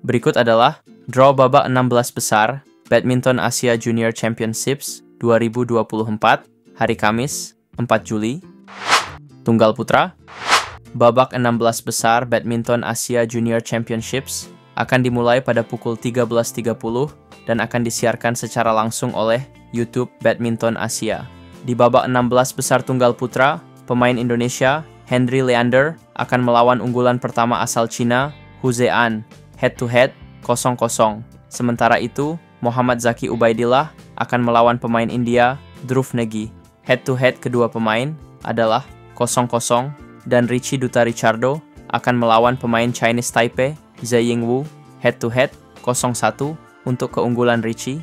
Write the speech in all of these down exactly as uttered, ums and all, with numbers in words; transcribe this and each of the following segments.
Berikut adalah draw babak enam belas besar Badminton Asia Junior Championships dua ribu dua puluh empat, hari Kamis, empat Juli. Tunggal putra. Babak enam belas besar Badminton Asia Junior Championships akan dimulai pada pukul tiga belas tiga puluh dan akan disiarkan secara langsung oleh YouTube Badminton Asia. Di babak enam belas besar tunggal putra, pemain Indonesia, Henry Leander, akan melawan unggulan pertama asal Cina, Hu Zhean, head-to-head, kosong kosong. Sementara itu, Muhammad Zaki Ubaidillah akan melawan pemain India, Dhruv Negi. Head-to-head kedua pemain adalah kosong kosong, dan Richie Duta Richardo akan melawan pemain Chinese Taipei, Zhe Yingwu, head-to-head, kosong satu, untuk keunggulan Richie.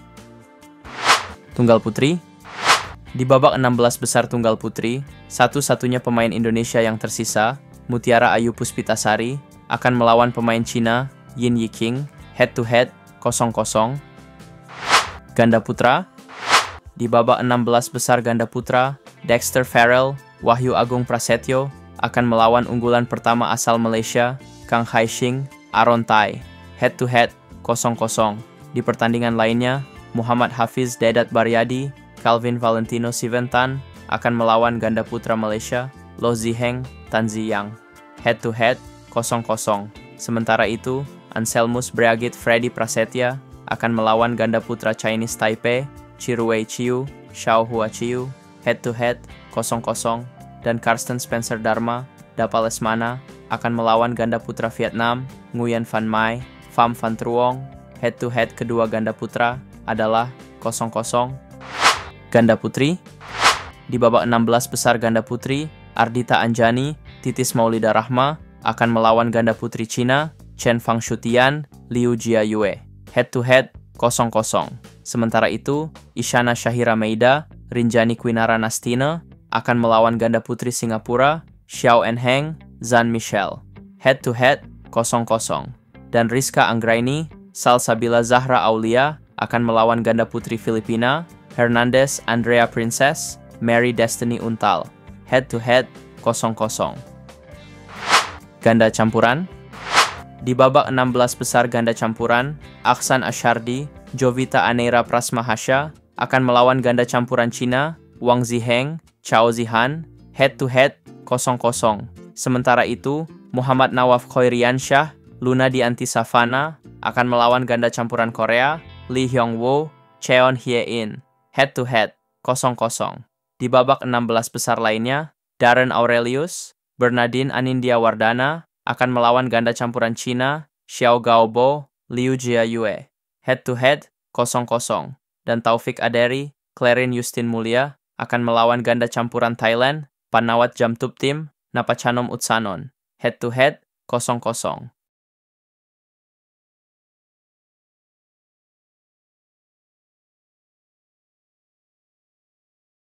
Tunggal putri. Di babak enam belas besar tunggal putri, satu-satunya pemain Indonesia yang tersisa, Mutiara Ayu Puspitasari, akan melawan pemain Cina, Yin Yiqing, head-to-head, kosong kosong. Ganda putra. Di babak enam belas besar ganda putra, Dexter Farrell, Wahyu Agung Prasetyo, akan melawan unggulan pertama asal Malaysia, Kang Haixing, Aaron Tai, head-to-head, kosong kosong. Di pertandingan lainnya, Muhammad Hafiz Dedat Baryadi, Calvin Valentino Siventan, akan melawan ganda putra Malaysia, Loh Ziheng, Tan Ziyang, head-to-head, kosong kosong. Sementara itu, Anselmus Breagit Freddy Prasetya akan melawan ganda putra Chinese Taipei, Chiruwei Chiu, Xiao Hua Chiu, head-to-head, kosong kosong. Dan Karsten Spencer Dharma, Dapa Lesmana, akan melawan ganda putra Vietnam, Nguyen Van Mai, Pham Van Truong. Head-to-head kedua ganda putra adalah kosong kosong. Ganda putri. Di babak enam belas besar ganda putri, Ardita Anjani, Titis Maulida Rahma, akan melawan ganda putri Cina, Chen Fangshutian, Liu Jiayue. Head-to-head, kosong kosong. Sementara itu, Isyana Shahira Meida, Rinjani Kwinara Nastina, akan melawan ganda putri Singapura, Xiao Enheng, Zhan Michelle. Head-to-head, kosong kosong. Dan Rizka Anggraini, Salsabila Zahra Aulia, akan melawan ganda putri Filipina, Hernandez Andrea Princess, Mary Destiny Untal. Head-to-head, kosong kosong. Ganda campuran. Di babak enam belas besar ganda campuran, Aksan Ashardi, Jovita Aneira Prasmahasya, akan melawan ganda campuran Cina, Wang Ziheng, Chao Zihan, head-to-head, kosong kosong. Sementara itu, Muhammad Nawaf Khoiriansyah, Luna Dianti Savana, akan melawan ganda campuran Korea, Lee Hyung-woo, Cheon Hye-in, head-to-head, kosong kosong. Di babak enam belas besar lainnya, Darren Aurelius, Bernardine Anindya Wardana, akan melawan ganda campuran Cina, Xiao Gaobo, Liu Jiayue, head-to-head, kosong kosong. Dan Taufik Aderi, Clarin Justin Mulia, akan melawan ganda campuran Thailand, Panawat Jamtuptim, Napachanom Utsanon, head-to-head, kosong kosong.